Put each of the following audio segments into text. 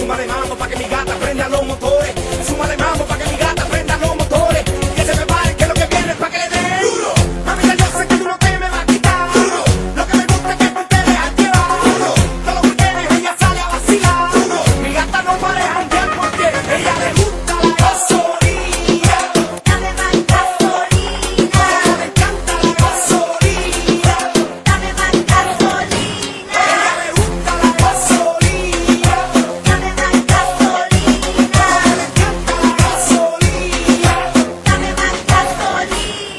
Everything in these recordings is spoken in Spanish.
Súmale mambo pa' que mi gata prenda los motores. Súmale mambo pa' que mi gata prenda los motores. Que se prepare que lo que viene es pa' que le dé duro. Mamita, yo sé que tú no te me vas a quitar duro. Lo que me gusta es que tú te dejas llevar duro. Todos los weekends ella sale a vacilar duro. Mi gata no para de janguear porque ella le gusta la gasolina. Dame más gasolina. Le encanta la gasolina. Dame más gasolina. Ella le gusta la gasolina. Dame más gasolina. Le encanta la gasolina. Dame más gasolina.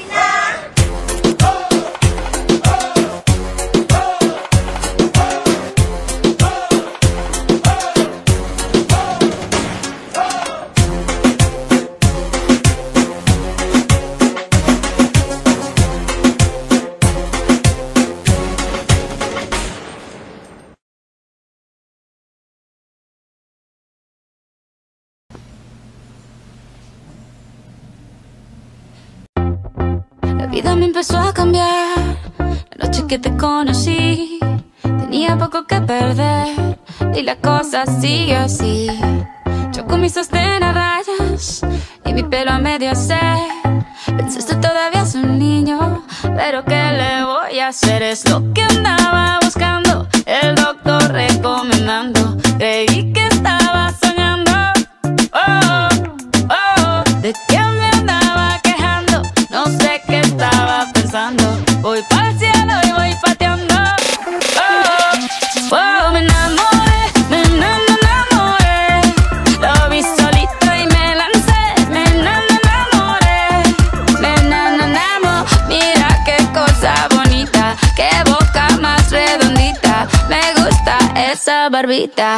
La vida me empezó a cambiar la noche que te conocí. Tenía poco que perder y la cosa sigue así. Yo con mi sostén a rayas y mi pelo a medio hacer. Pensaste todavía es un niño, pero ¿qué le voy a hacer? Es lo que andaba buscando, el doctor recomendando. Creí que estaba soñando. Oh, oh, ¿de qué me andaba quejando? No sé qué estaba pensando. Voy pa'l cielo y voy pateando. Oh, oh, me enamoré, me enamoré. Lo vi solito y me lancé. Me enamoré, me enamoré. Mira qué cosa bonita, qué boca más redondita. Me gusta esa barbita.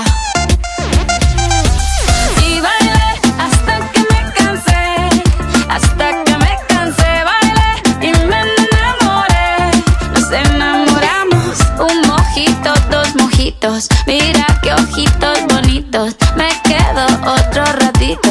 Y bailé hasta que me cansé, hasta que me cansé, bailé y me enamoré. Nos enamoramos, un mojito, dos mojitos. Mira qué ojitos bonitos, me quedo otro ratito.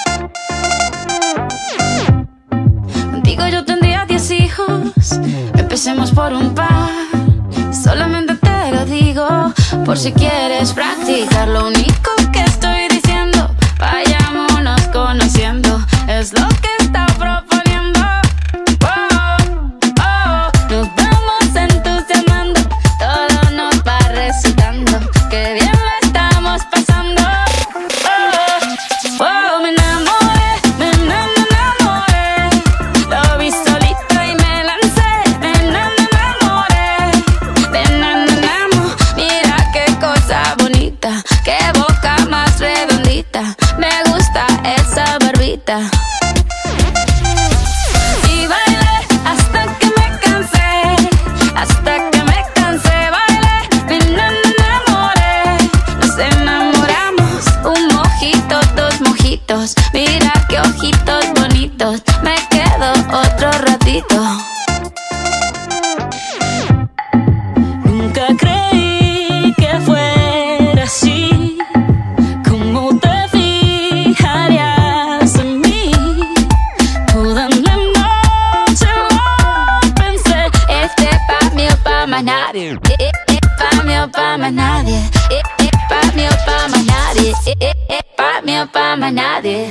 Contigo yo tendría 10 hijos, empecemos por un par. Solamente te lo digo, por si quieres practicar. Lo único que estoy diciendo, vayámonos conociendo, es lo que está proponiendo. Oh, oh, nos vamos entusiasmando, todo nos va resultando, que bien lo estamos pasando. Oh, oh, me enamoré, me enamoré. Lo vi solito y me lancé. Me enamoré, me enamoré. Mira qué cosa bonita, qué boca más redondita. Me gusta esa barbita. Y bailé hasta que me cansé, hasta que me cansé, bailé, me enamoré. Nos enamoramos, un mojito, dos mojitos. Mira qué ojitos bonitos, me quedo otro ratito. Nunca creí que fuera así, cómo te fijarías en mí. Toda la noche lo pensé, este pa' mí o pa' más nadie. Pa' mí o pa' más nadie. Pa' mí o pa' más nadie. Pa' mí o pa' más nadie.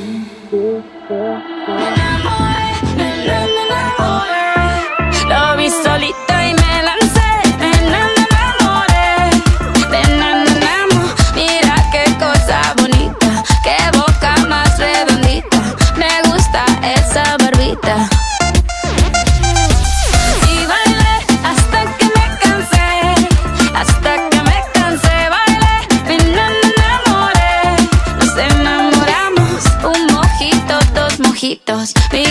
Me enamoré, me enamoré. Lo vi solito y me lancé. Me enamoré, me enamoré. Mira qué cosa bonita, qué boca más redondita. Me gusta esa barbita. Y bailé hasta que me cansé, hasta que me cansé, bailé, me enamoré. Nos enamoramos, un mojito, dos mojitos.